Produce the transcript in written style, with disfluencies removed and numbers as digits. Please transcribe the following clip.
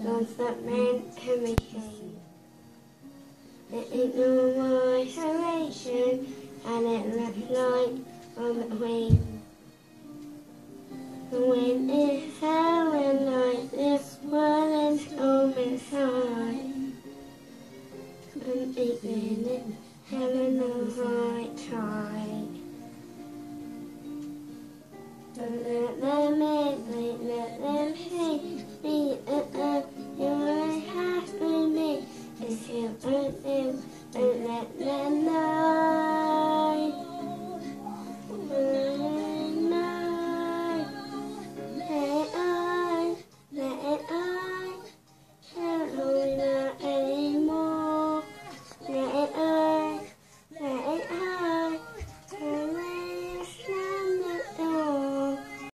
God's that meant hurricane. It ignored my hydration, and it looked like on the queen. The wind is howling